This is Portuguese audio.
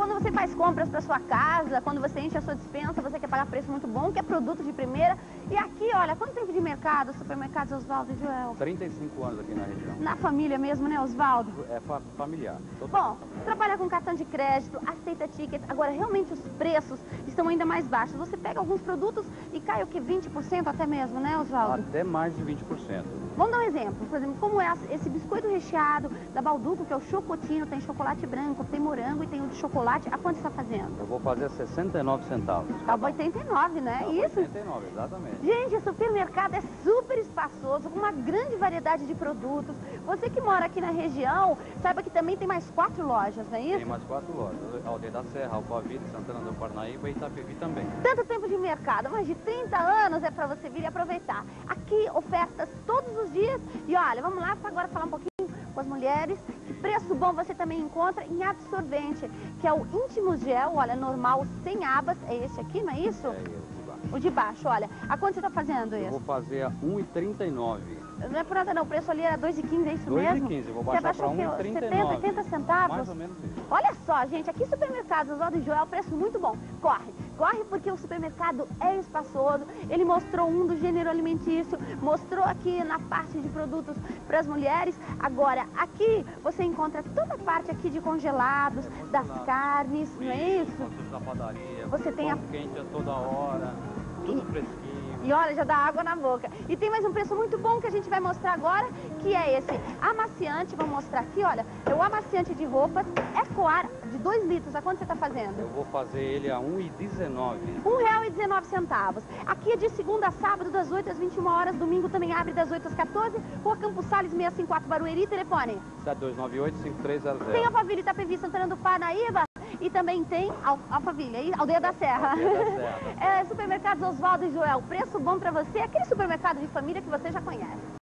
quando você faz compras para sua casa, quando você enche a sua despensa, você quer pagar preço muito bom, quer produto de primeira. E aqui, olha, quanto tempo de mercado, supermercados Osvaldo e Joel? 35 anos aqui na região. Na família mesmo, né, Osvaldo? É familiar. Bom, trabalha com cartão de crédito, aceita ticket. Agora, realmente, os preços estão ainda mais baixos. Você pega alguns produtos e cai o que? 20% até mesmo, né, Osvaldo? Até mais de 20%. Vamos dar um exemplo. Por exemplo, como é esse biscoito recheado da Balduco, que é o chocotino, tem chocolate branco, tem morango e tem o de chocolate. A quanto está fazendo? Eu vou fazer 69 centavos. Tá 89, né? Tá, Isso. 89, exatamente. Gente, o supermercado é super espaçoso, com uma grande variedade de produtos. Você que mora aqui na região, saiba que também tem mais 4 lojas, não é isso? Tem mais 4 lojas. Aldeia da Serra, Alphaville, Santana do Parnaíba e Itapevi também. Tanto tempo de mercado, mais de 30 anos é para você vir e aproveitar. Aqui, ofertas todos os dias. E olha, vamos lá para agora falar um pouquinho com as mulheres. Que preço bom você também encontra em absorvente, que é o Íntimos Gel, olha, normal, sem abas. É esse aqui, não é isso? É esse de baixo. O de baixo, olha. A quanto você está fazendo Eu esse? vou fazer a 1,39. Não é por nada não, o preço ali era 2,15, é isso 2,15, mesmo? eu vou Você baixar abaixou para o quê? 1,39. 70, 80 centavos? Mais ou menos isso. Olha só, gente, aqui supermercados Osvaldo e Joel, preço muito bom. Corre porque o supermercado é espaçoso, ele mostrou um do gênero alimentício, mostrou aqui na parte de produtos para as mulheres. Agora, aqui você encontra toda a parte aqui de congelados, das carnes, não é isso? Produtos da padaria, Você tem pão quente a toda hora, tudo fresquinho. E olha, já dá água na boca. E tem mais um preço muito bom que a gente vai mostrar agora, que é esse amaciante. Vamos mostrar aqui, olha. É o amaciante de roupas Ecoar de 2 litros. A quanto você está fazendo? Eu vou fazer ele a 1,19. R$1,19. Aqui é de segunda a sábado, das 8 às 21 horas. Domingo também abre das 8 às 14. Rua Campos Sales, 654, Barueri. Telefone? 7298-5300. Tem Alphaville, Itapevi, Santana do Parnaíba. E também tem Alphaville, Aldeia da Serra. Aldeia da Serra. Supermercados Osvaldo e Joel. Preço bom para você. Aquele supermercado de família que você já conhece.